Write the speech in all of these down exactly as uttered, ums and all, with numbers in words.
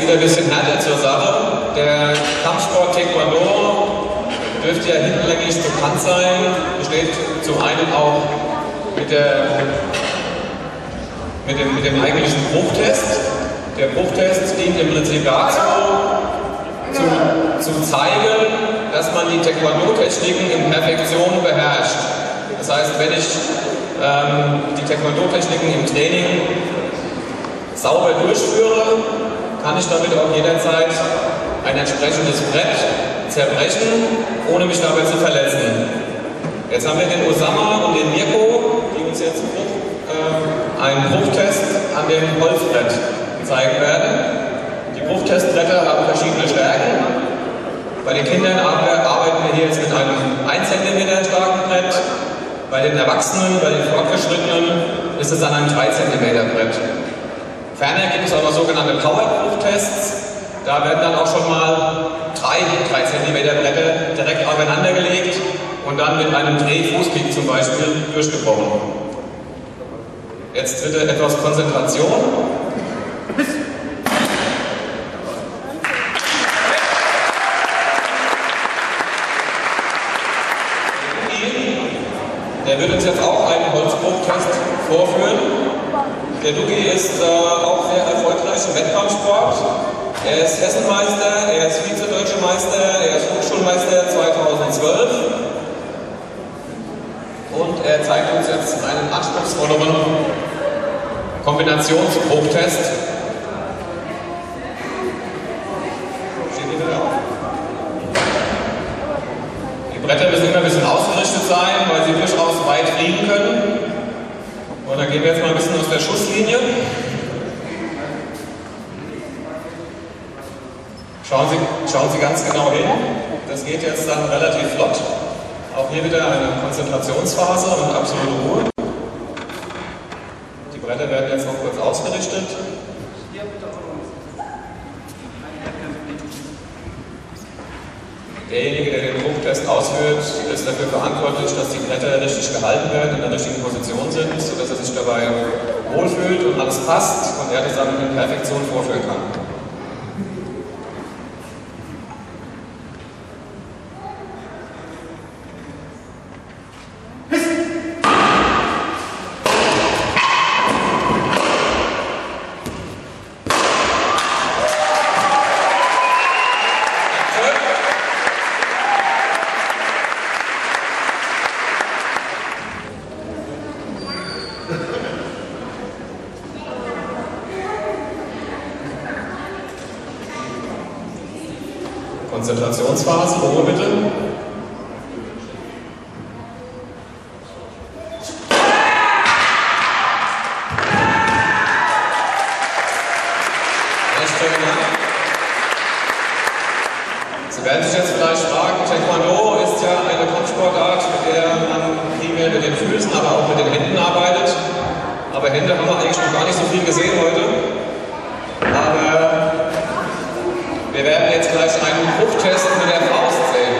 wieder ein bisschen härter zur Sache. Der Kampfsport Taekwondo dürfte ja hinlänglich bekannt sein, besteht zum einen auch mit, der, mit, dem, mit dem eigentlichen Bruchtest. Der Bruchtest dient im Prinzip dazu, zu, zu zeigen, dass man die Taekwondo-Techniken in Perfektion beherrscht. Das heißt, wenn ich ähm, die Taekwondo-Techniken im Training sauber durchführe, kann ich damit auch jederzeit ein entsprechendes Brett zerbrechen, ohne mich dabei zu verletzen. Jetzt haben wir den Osama und den Mirko, die uns jetzt äh, einen Bruchtest an dem Holzbrett zeigen werden. Die Bruchtestbretter haben verschiedene Stärken. Bei den Kindern arbeiten wir hier jetzt mit einem ein Zentimeter starken Brett. Bei den Erwachsenen, bei den Fortgeschrittenen ist es an einem drei Zentimeter Brett. Ferner gibt es auch noch sogenannte Power-Bruchtests. Da werden dann auch schon mal drei drei Zentimeter Bretter direkt aufeinander gelegt und dann mit einem Drehfußkick zum Beispiel durchgebrochen. Jetzt bitte etwas Konzentration. Der wird uns jetzt auch einen Holzbruchtest vorführen. Der Dugi ist äh, auch sehr erfolgreich im Wettkampfsport. Er ist Hessenmeister, er ist Vize-Deutscher Meister, er ist Hochschulmeister zweitausendzwölf. Und er zeigt uns jetzt einen anspruchsvolleren Kombinationsbruchtest. Steht die wieder auf? Die Bretter müssen immer ein bisschen ausgerichtet sein, weil sie durchaus weit fliegen können. Und dann gehen wir jetzt mal ein bisschen aus der Schusslinie. Schauen Sie, schauen Sie ganz genau hin. Das geht jetzt dann relativ flott. Auch hier wieder eine Konzentrationsphase und absolute Ruhe. Die Bretter werden jetzt noch kurz ausgerichtet. Derjenige, der den Bruchtest ausführt, ist dafür verantwortlich, dass die Bretter richtig gehalten werden, in der richtigen Position sind, sodass er sich dabei wohlfühlt und alles passt und er das dann in Perfektion vorführen kann. Konzentrationsphase, Ruhe bitte. Sie werden sich jetzt vielleicht fragen, Taekwondo ist ja eine Kampfsportart, mit der man primär mit den Füßen, aber auch mit den Händen arbeitet. Aber Hände haben wir eigentlich noch gar nicht so viel gesehen heute. Aber wir werden jetzt gleich einen Bruchtest mit der Faust sehen.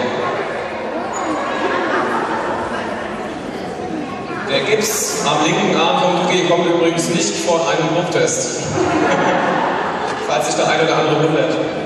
Der Gips am linken Arm von Dugi kommt übrigens nicht vor einem Bruchtest. Falls sich der eine oder andere wundert.